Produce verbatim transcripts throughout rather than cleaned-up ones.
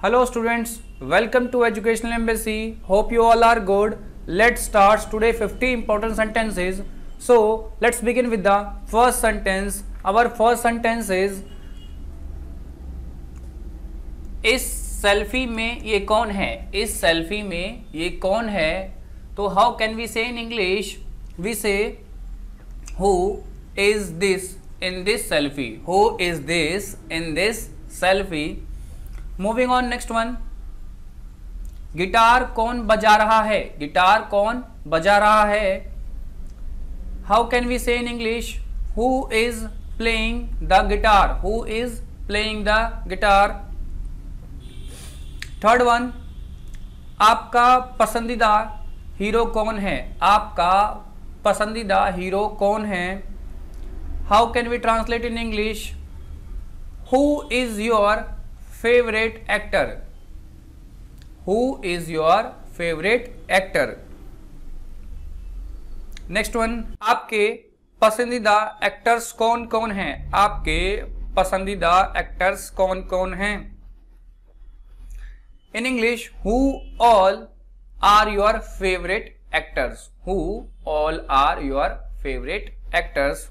Hello students, welcome to Educational Embassy. Hope you all are good. Let's start today fifty important sentences. So let's begin with the first sentence. Our first sentence is इस selfie में ये कौन है? इस selfie में ये कौन है? तो how can we say in English? We say who is this in this selfie? Who is this in this selfie? Moving on next one. Guitar कौन बजा रहा है? गिटार कौन बजा रहा है? How can we say in English? Who is playing the guitar? Who is playing the guitar? Third one. आपका पसंदीदा हीरो कौन है? आपका पसंदीदा हीरो कौन है? How can we translate in English? Who is your favourite actor? Who is your favourite actor? Next one. आपके पसंदीदा एक्टर्स कौन कौन हैं? आपके पसंदीदा एक्टर्स कौन कौन हैं? In English, who all are your favourite actors? Who all are your favourite actors?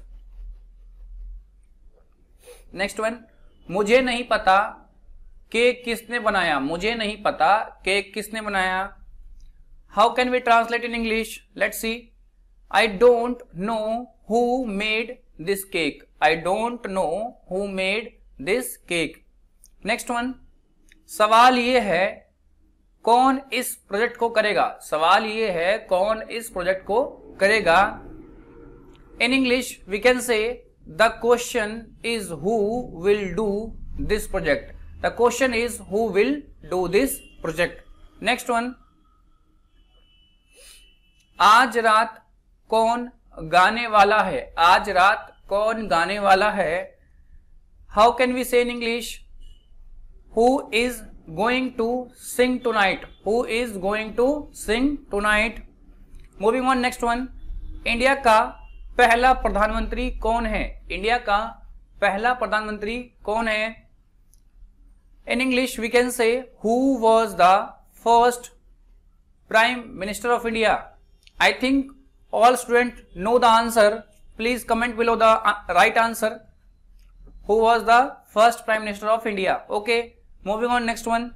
Next one. मुझे नहीं पता केक किसने बनाया? मुझे नहीं पता केक किसने बनाया? How can we translate in English? Let's see. I don't know who made this cake. I don't know who made this cake. Next one. सवाल ये है कौन इस प्रोजेक्ट को करेगा? सवाल ये है कौन इस प्रोजेक्ट को करेगा? In English we can say the question is who will do this project. The question is who will do this project. Next one. आज रात कौन गाने वाला है? आज रात कौन गाने वाला है? How can we say in English? Who is going to sing tonight? Who is going to sing tonight? Moving on, next one. India का पहला प्रधानमंत्री कौन है? इंडिया का पहला प्रधानमंत्री कौन है? In English, we can say who was the first Prime Minister of India? I think all students know the answer. Please comment below the right answer. Who was the first Prime Minister of India? Okay, moving on, next one.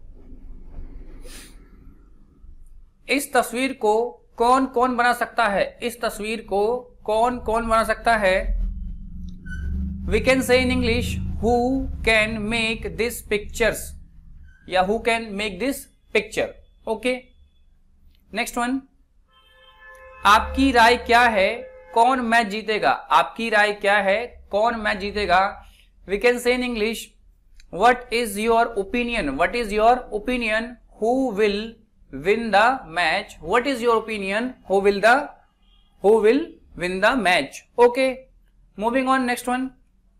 इस तस्वीर को कौन कौन बना सकता है? इस तस्वीर को कौन कौन बना सकता है? We can say in English, who can make these pictures? या who can make this picture? Okay. Next one. आपकी राय क्या है कौन मैच जीतेगा? आपकी राय क्या है कौन मैच जीतेगा? We can say in English, what is your opinion? What is your opinion? Who will win the match? What is your opinion? Who will the who will win the match? Okay. Moving on, next one.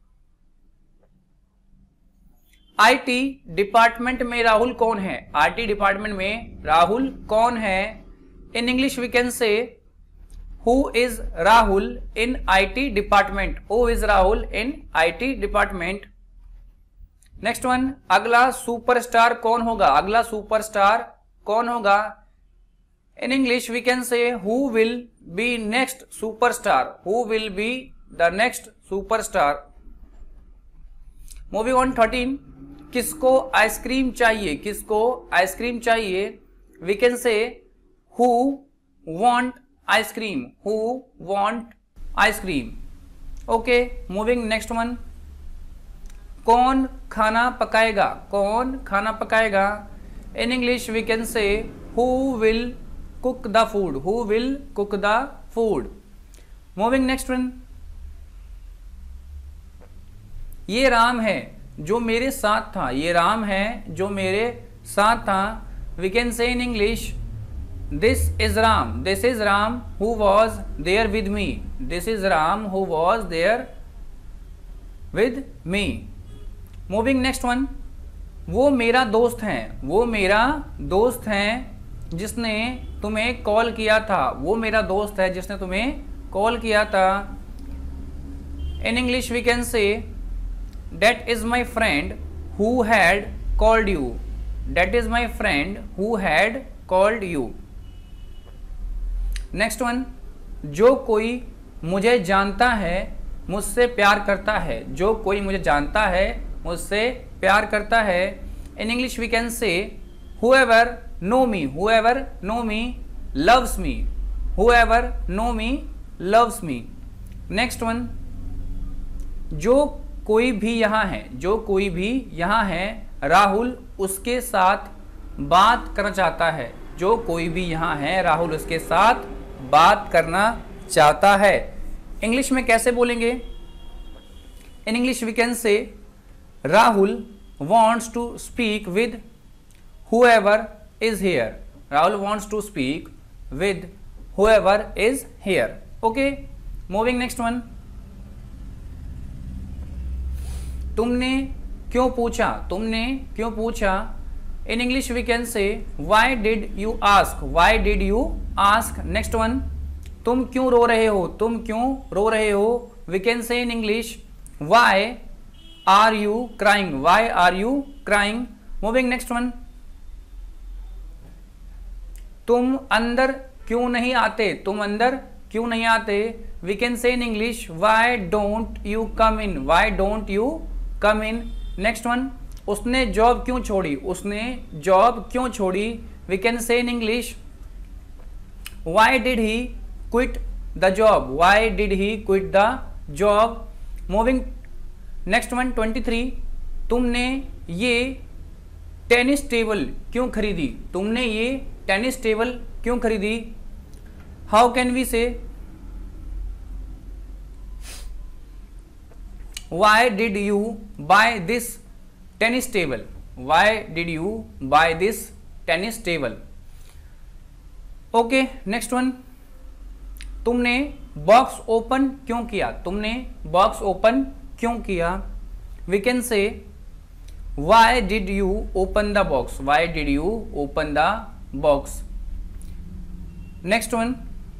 IT department में राहुल कौन है? IT department में राहुल कौन है? In English we can say who is Rahul in IT department? Who is Rahul in IT department? Next one. अगला superstar कौन होगा? अगला सुपरस्टार कौन होगा? In English we can say who will be next superstar? Who will be the next superstar? Moving on, thirteen. किसको ice cream चाहिए? किसको ice cream चाहिए? We can say who want ice cream? Who want ice cream? Okay, moving next one. कौन खाना पकाएगा? कौन खाना पकाएगा? In English we can say who will cook the food? Who will cook the food? Moving next one. ये राम है जो मेरे साथ था. ये राम है जो मेरे साथ था. We can say in English this is Ram. This is Ram who was there with me. This is Ram who was there with me. Moving next one. वो मेरा दोस्त है. वो मेरा दोस्त है जिसने तुम्हें कॉल किया था. वो मेरा दोस्त है जिसने तुम्हें कॉल किया था. In English we can say that is my friend who had called you. That is my friend who had called you. Next one, जो कोई मुझे जानता है मुझसे प्यार करता है. जो कोई मुझे जानता है मुझसे प्यार करता है. In English we can say whoever know me, whoever know me loves me, whoever know me loves me. Next one, जो कोई भी यहाँ है, जो कोई भी यहाँ है राहुल उसके साथ बात करना चाहता है. जो कोई भी यहाँ है राहुल उसके साथ बात करना चाहता है. इंग्लिश में कैसे बोलेंगे? इन इंग्लिश वी कैन से Rahul wants to speak with whoever is here. Rahul wants to speak with whoever is here. Okay, moving next one. तुमने क्यों पूछा? तुमने क्यों पूछा? In English we can say why did you ask? Why did you ask? Next one, तुम क्यों रो रहे हो? तुम क्यों रो रहे हो? We can say in English why are you crying? Why are you crying? Moving next one, तुम अंदर क्यों नहीं आते? तुम अंदर क्यों नहीं आते? We can say in English why don't you come in? Why don't you come in? Next one, उसने जॉब क्यों छोड़ी? उसने जॉब क्यों छोड़ी? We can say in English why did he quit the job? Why did he quit the job? Moving next one, twenty three, तुमने ये tennis table क्यों खरीदी? तुमने ये टेनिस टेबल क्यों खरीदी? How can we say why did you buy this tennis table? Why did you buy this tennis table? Okay, next one, तुमने box open क्यों किया? तुमने बॉक्स ओपन क्यों किया? We can say why did you open the box? Why did you open the box? Next one,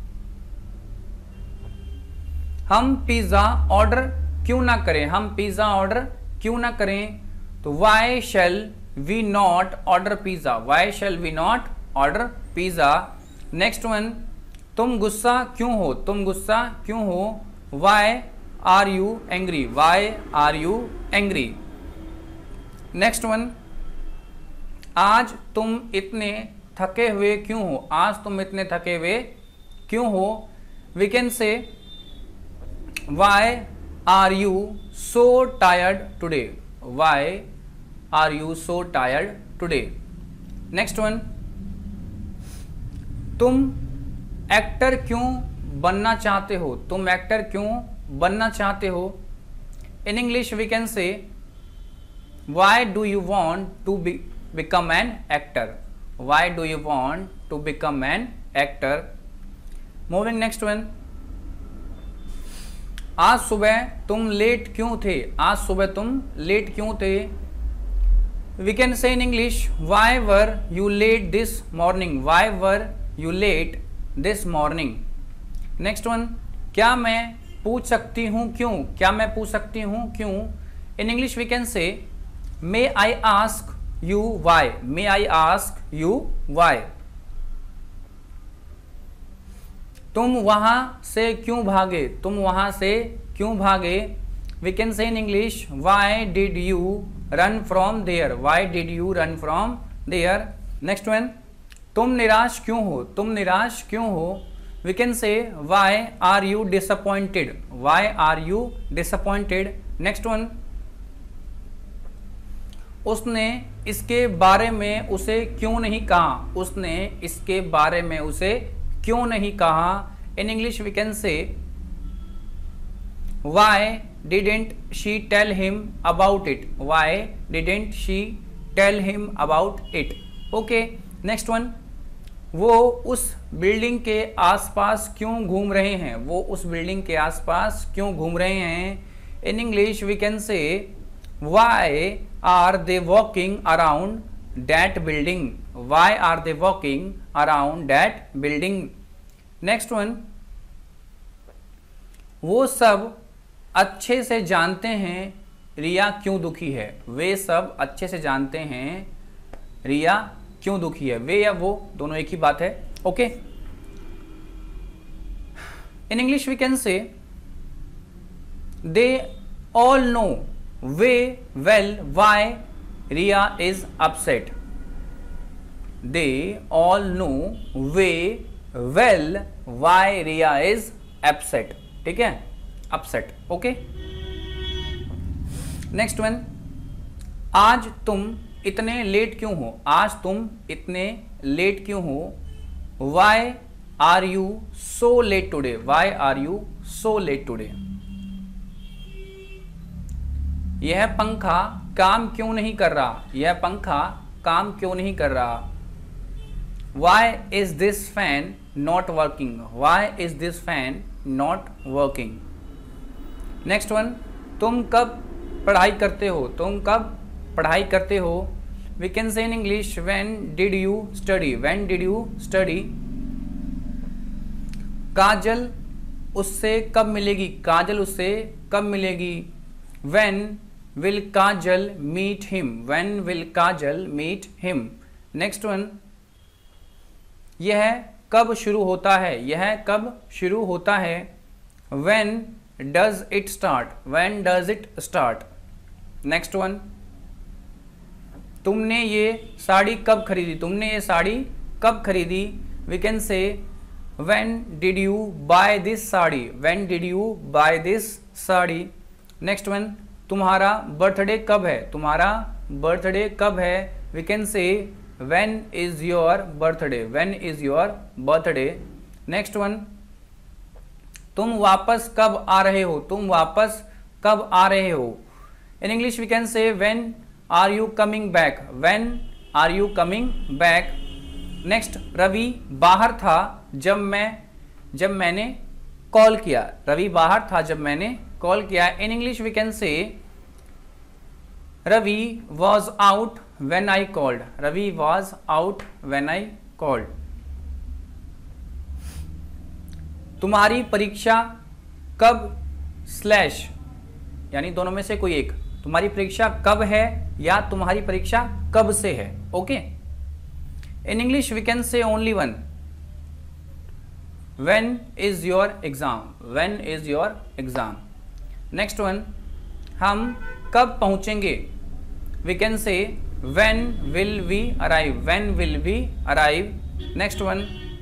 हम pizza order क्यों ना करें? हम पिज्जा ऑर्डर क्यों ना करें? तो why shall we not order pizza? Why shall we not order pizza? Next one, तुम गुस्सा क्यों हो? तुम गुस्सा क्यों हो? Why are you angry? Why are you angry? Next one, आज तुम इतने थके हुए क्यों हो? आज तुम इतने थके हुए क्यों हो? We can say why are you so tired today? Why are you so tired today? Next one, तुम एक्टर क्यों बनना चाहते हो? तुम एक्टर क्यों बनना चाहते हो? In English we can say why do you want to become an actor? Why do you want to become an actor? Moving next one, आज सुबह तुम लेट क्यों थे? आज सुबह तुम लेट क्यों थे? We can say in English why were you late this morning? Why were you late this morning? Next one, क्या मैं पूछ सकती हूँ क्यों? क्या मैं पूछ सकती हूँ क्यों? इन English we can say may I ask you why? May I ask you why? तुम वहां से क्यों भागे? तुम वहां से क्यों भागे? We can say in English why did you run from there? Why did you run from there? Next one, तुम निराश क्यों हो? तुम निराश क्यों हो? We can say why are you disappointed? Why are you disappointed? Next one, उसने इसके बारे में उसे क्यों नहीं कहा? उसने इसके बारे में उसे क्यों नहीं कहा? In English we can say why didn't she tell him about it? Why didn't she tell him about it? Okay, next one, वो उस बिल्डिंग के आसपास क्यों घूम रहे हैं? वो उस बिल्डिंग के आसपास क्यों घूम रहे हैं? In English we can say why are they walking around that building? Why are they walking around that building? Next one, वो सब अच्छे से जानते हैं रिया क्यों दुखी है? वे सब अच्छे से जानते हैं रिया क्यों दुखी है? वे या वो दोनों एक ही बात है। Okay, in English we can say they all know very well why Riya is upset. They all know very well why Riya is upset. ठीक है, अपसेट। ओके, नेक्स्ट वन, आज तुम इतने लेट क्यों हो? आज तुम इतने लेट क्यों हो? Why are you so late today? Why are you so late today? यह पंखा काम क्यों नहीं कर रहा? यह पंखा काम क्यों नहीं कर रहा? Why is this fan not working? Why is this fan not working? Next one, तुम कब पढ़ाई करते हो? तुम कब पढ़ाई करते हो? We can say in English when did you study? When did you study? Kajal उससे कब मिलेगी? काजल उससे कब मिलेगी? When will Kajal meet him? When will Kajal meet him? Next one, यह कब शुरू होता है? यह कब शुरू होता है? When does it start? When does it start? Next one, तुमने ये साड़ी कब खरीदी? तुमने ये साड़ी कब खरीदी? We can say when did you buy this sari? When did you buy this sari? Next one, तुम्हारा बर्थडे कब है? तुम्हारा बर्थडे कब है? We can say when is your birthday? When is your birthday? Next one, तुम वापस कब आ रहे हो? तुम वापस कब आ रहे हो? In English we can say when are you coming back? When are you coming back? Next, Ravi बाहर था जब मैं जब मैंने कॉल किया। रवि बाहर था जब मैंने कॉल किया। In English we can say Ravi was out when I called. Ravi was out when I called. तुम्हारी परीक्षा कब स्लैश यानी दोनों में से कोई एक, तुम्हारी परीक्षा कब है या तुम्हारी परीक्षा कब से है। Okay, in English we can say only one, when is your exam? When is your exam? Next one, हम कब पहुंचेंगे? We can say when will we arrive? When will we arrive? Next one,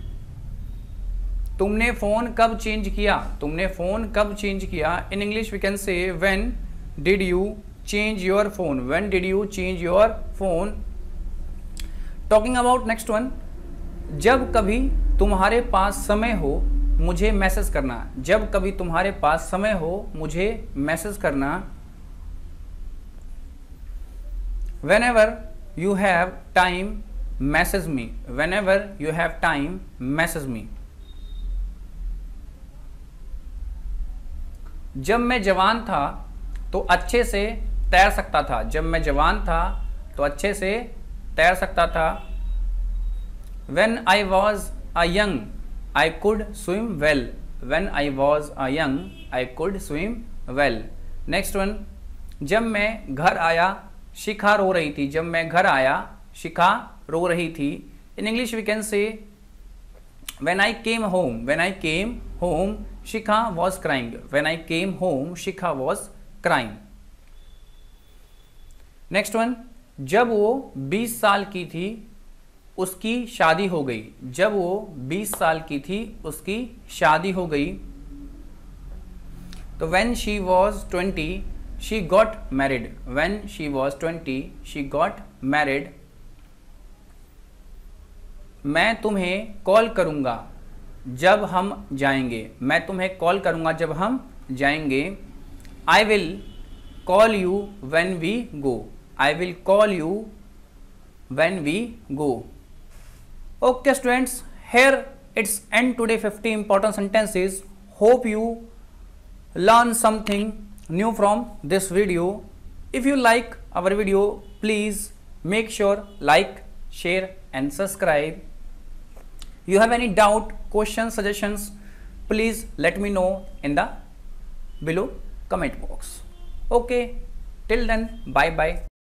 तुमने phone कब change किया? तुमने phone कब change किया? In English we can say when did you change your phone? When did you change your phone? Talking about next one, जब कभी तुम्हारे पास समय हो मुझे मैसेज करना। जब कभी तुम्हारे पास समय हो मुझे मैसेज करना। Whenever you have time, message me. Whenever you have time, message me. जब मैं जवान था तो अच्छे से तैर सकता था। जब मैं जवान था तो अच्छे से तैर सकता था। When I was a young, I could swim well. When I was a young, I could swim well. Next one, जब मैं घर आया शिखा रो रही थी। जब मैं घर आया शिखा रो रही थी। In English we can say when I came home. When I came home Shikha was crying. When I came home Shikha was crying. Next one, जब वो बीस साल की थी उसकी शादी हो गई। जब वो बीस साल की थी उसकी शादी हो गई। तो when she was twenty she got married. When she was twenty, she got married. मैं तुम्हें कॉल करूंगा जब हम जाएंगे। मैं तुम्हें कॉल करूंगा जब हम जाएंगे। I will call you when we go. I will call you when we go. Okay students, here it's end today fifty important sentences. Hope you learn something new from this video. If you like our video, please make sure like, share and subscribe. You have any doubt, questions, suggestions, please let me know in the below comment box. Okay, till then, bye bye.